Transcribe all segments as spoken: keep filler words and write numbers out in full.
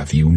you.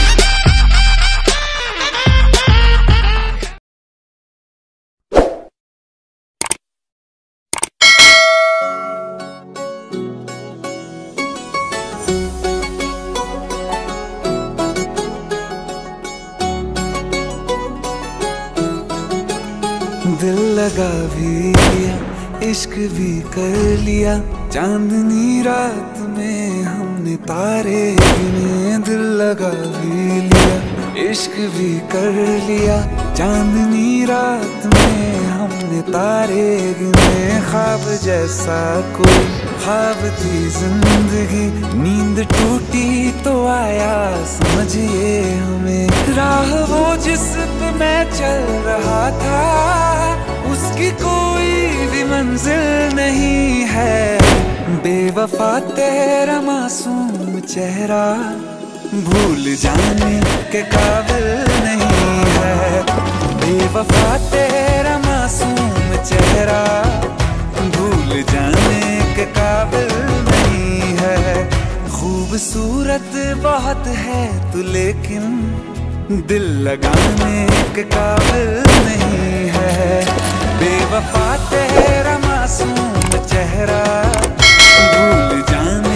दिल लगा भी लिया, इश्क भी कर लिया, चांदनी रात में हमने तारे गिने। दिल लगा भी लिया, इश्क भी कर लिया, चांदनी रात में हमने तारे गिने। ख्वाब जैसा कोई ख्वाब थी जिंदगी, नींद टूटी तो आया समझिए हमें। राह वो जिस पे मैं चल रहा था, उसकी कोई भी मंजिल नहीं है। बेवफा तेरा मासूम चेहरा भूल जाने के काबिल नहीं है। बेवफा तेरा मासूम चेहरा भूल जाने के काबिल नहीं है। खूबसूरत बहुत है तू लेकिन दिल लगाने के काबिल नहीं है। बेवफा तेरा मासूम चेहरा भूल जाने